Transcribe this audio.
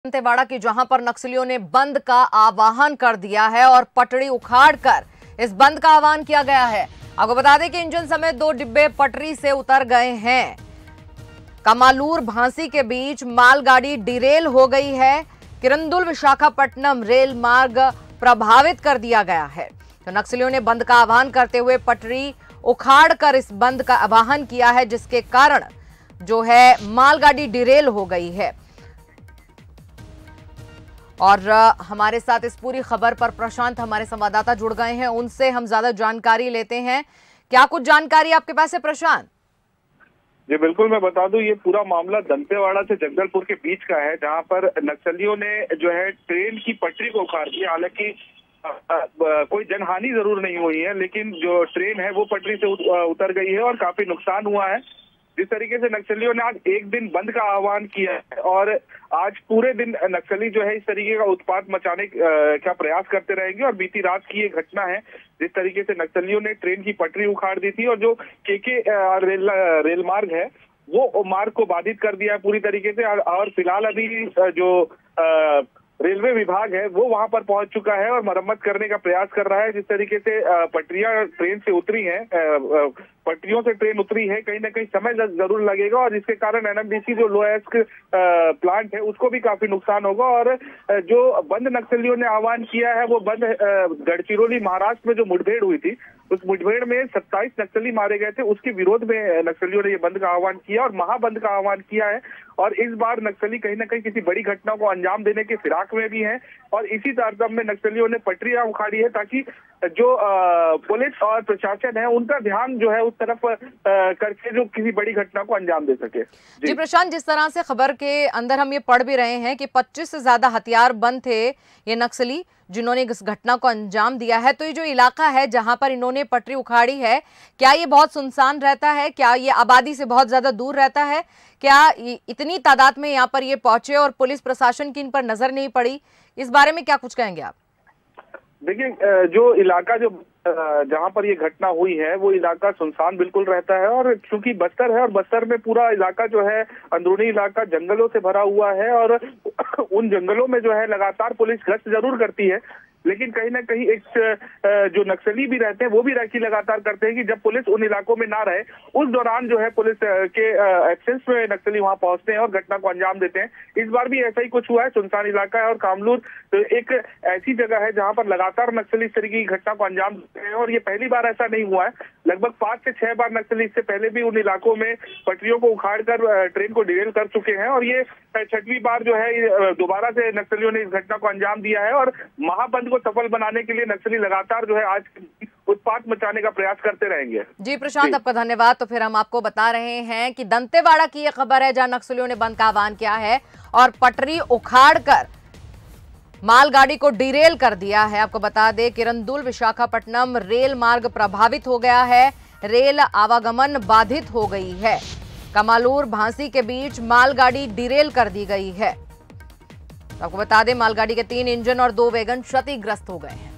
दंतेवाड़ा की जहां पर नक्सलियों ने बंद का आह्वान कर दिया है और पटरी उखाड़कर इस बंद का आह्वान किया गया है। आपको बता दें कि इंजन समेत 2 डिब्बे पटरी से उतर गए हैं। कमालूर भांसी के बीच मालगाड़ी डिरेल हो गई है। किरंदुल विशाखापट्टनम रेल मार्ग प्रभावित कर दिया गया है। तो नक्सलियों ने बंद का आह्वान करते हुए पटरी उखाड़कर इस बंद का आह्वान किया है, जिसके कारण जो है मालगाड़ी डिरेल हो गई है। और हमारे साथ इस पूरी खबर पर प्रशांत हमारे संवाददाता जुड़ गए हैं, उनसे हम ज्यादा जानकारी लेते हैं। क्या कुछ जानकारी आपके पास है प्रशांत? जी बिल्कुल, मैं बता दूं ये पूरा मामला दंतेवाड़ा से जगदलपुर के बीच का है, जहां पर नक्सलियों ने जो है ट्रेन की पटरी को उखाड़ दिया। हालांकि कोई जनहानि जरूर नहीं हुई है, लेकिन जो ट्रेन है वो पटरी से उतर गई है और काफी नुकसान हुआ है। जिस तरीके से नक्सलियों ने आज एक दिन बंद का आह्वान किया है और आज पूरे दिन नक्सली जो है इस तरीके का उत्पात मचाने का प्रयास करते रहेंगे। और बीती रात की ये घटना है, जिस तरीके से नक्सलियों ने ट्रेन की पटरी उखाड़ दी थी और जो केके रेल मार्ग है वो मार्ग को बाधित कर दिया है पूरी तरीके से। और फिलहाल अभी जो रेलवे विभाग है वो वहां पर पहुंच चुका है और मरम्मत करने का प्रयास कर रहा है। जिस तरीके से पटरियां ट्रेन से उतरी हैं, पटरियों से ट्रेन उतरी है, कहीं ना कहीं समय जरूर लगेगा और जिसके कारण एनएमडीसी जो लोएस्क प्लांट है उसको भी काफी नुकसान होगा। और जो बंद नक्सलियों ने आह्वान किया है वो बंद गढ़चिरौली महाराष्ट्र में जो मुठभेड़ हुई थी, उस मुठभेड़ में 27 नक्सली मारे गए थे, उसके विरोध में नक्सलियों ने ये बंद का आह्वान किया और महाबंद का आह्वान किया है। और इस बार नक्सली कहीं ना कहीं किसी बड़ी घटना को अंजाम देने के फिराक में भी हैं और इसी तारतम्य में नक्सलियों ने पटरियां उखाड़ी है, ताकि जो पुलिस और प्रशासन है उनका ध्यान जो है उस तरफ करके जो किसी बड़ी घटना को अंजाम दे सके। जी प्रशांत, जिस तरह से खबर के अंदर हम ये पढ़ भी रहे हैं कि 25 से ज्यादा हथियार बंद थे ये नक्सली जिन्होंने इस घटना को अंजाम दिया है, तो ये जो इलाका है जहां पर इन्होंने पटरी उखाड़ी है, क्या ये बहुत सुनसान रहता है? क्या ये आबादी से बहुत ज्यादा दूर रहता है? क्या इतनी तादाद में यहाँ पर ये पहुंचे और पुलिस प्रशासन की इन पर नजर नहीं पड़ी? इस बारे में क्या कुछ कहेंगे आप? देखिए, जो इलाका जहां पर ये घटना हुई है वो इलाका सुनसान बिल्कुल रहता है और क्योंकि बस्तर है और बस्तर में पूरा इलाका जो है अंदरूनी इलाका जंगलों से भरा हुआ है और उन जंगलों में जो है लगातार पुलिस गश्त जरूर करती है, लेकिन कहीं ना कहीं एक जो नक्सली भी रहते हैं वो भी राखी लगातार करते हैं कि जब पुलिस उन इलाकों में ना रहे उस दौरान जो है पुलिस के एब्सेंस में नक्सली वहां पहुंचते हैं और घटना को अंजाम देते हैं। इस बार भी ऐसा ही कुछ हुआ है। सुनसान इलाका है और कामलूर एक ऐसी जगह है जहां पर लगातार नक्सली इस तरीके की घटना को अंजाम देते हैं और ये पहली बार ऐसा नहीं हुआ है। लगभग 5 से 6 बार नक्सली इससे पहले भी उन इलाकों में पटरियों को उखाड़कर ट्रेन को डिरेल कर चुके हैं और ये 6वीं बार जो है दोबारा से नक्सलियों ने इस घटना को अंजाम दिया है। और महाबंद को सफल बनाने के लिए नक्सली लगातार जो है आज उत्पात मचाने का प्रयास करते रहेंगे। जी प्रशांत, आपका धन्यवाद। तो फिर हम आपको बता रहे हैं कि दंतेवाड़ा की यह खबर है जहां नक्सलियों ने बंद का आह्वान किया है और पटरी उखाड़कर मालगाड़ी को डिरेल कर दिया है। आपको बता दें किरंदुल विशाखापट्टनम रेल मार्ग प्रभावित हो गया है, रेल आवागमन बाधित हो गई है। कमालूर भांसी के बीच मालगाड़ी डिरेल कर दी गई है। आपको बता दें मालगाड़ी के 3 इंजन और 2 वैगन क्षतिग्रस्त हो गए हैं।